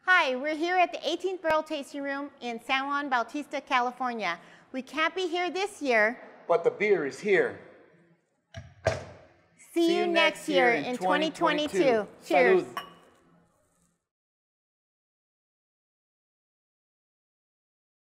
Hi, we're here at the 18th Barrel Tasting Room in San Juan Bautista, California. We can't be here this year, but the beer is here. See you next year in 2022. Cheers. Salud.